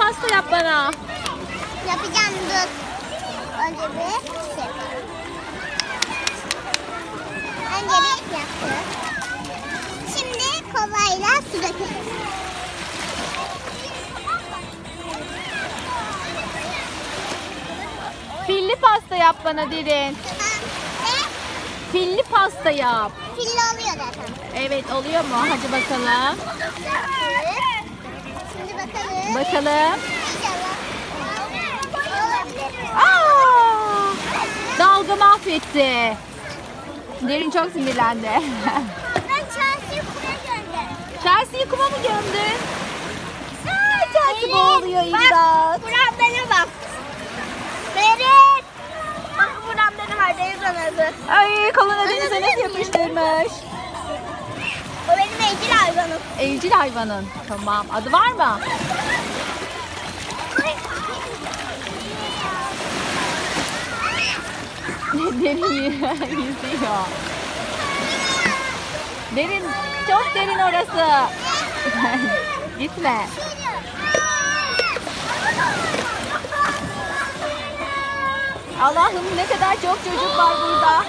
pasta yap bana. Yapacağım, dur. Önce bir şey yapalım. Önce bir yaptı. Şimdi kovayla su dökelim. Filli pasta yap bana Derin. Ne? Filli pasta yap. Filli oluyor zaten. Evet, oluyor mu? Hadi bakalım. Şimdi bakalım. Bakalım. İnşallah. Olabilir. Aa! Dalga mahvetti. Derin çok sinirlendi. Ben Chelsea'yi Kuma'ya gönderdim. Chelsea'yi Kuma mı gömdün? Chelsea boğuluyor imdat. Buramdana bak. Benim. Bak buramdana var, deniz anası. Ay, koluna denize nasıl yapıştırmış? O benim evcil hayvanım. Evcil hayvanın. Tamam. Adı var mı? Derin yüzüyor. Derin, çok derin orası. Gitme. Allah'ım, ne kadar çok çocuk var burada.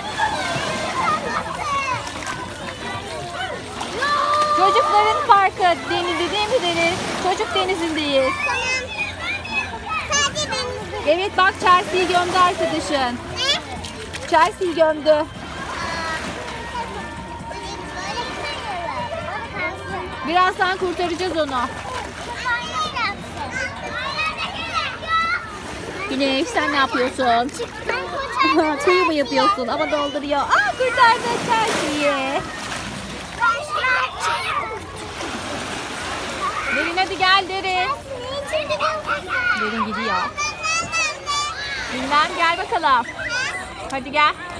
Çocukların parkı denizi değil mi Derin? Çocuk denizindeyiz. Tamam. Sadece benim. Evet, bak Chelsea'yi gömdü arkadaşın. Ne? Chelsea'yi gömdü. Birazdan kurtaracağız onu. Güneş, sen ne yapıyorsun? Kuyu mu yapıyorsun? Ama dolduruyor. Aa, kurtardı Chelsea'yi. Derin, hadi gel Derin. Derin gidiyor. Bilmem, gel bakalım. Hadi gel.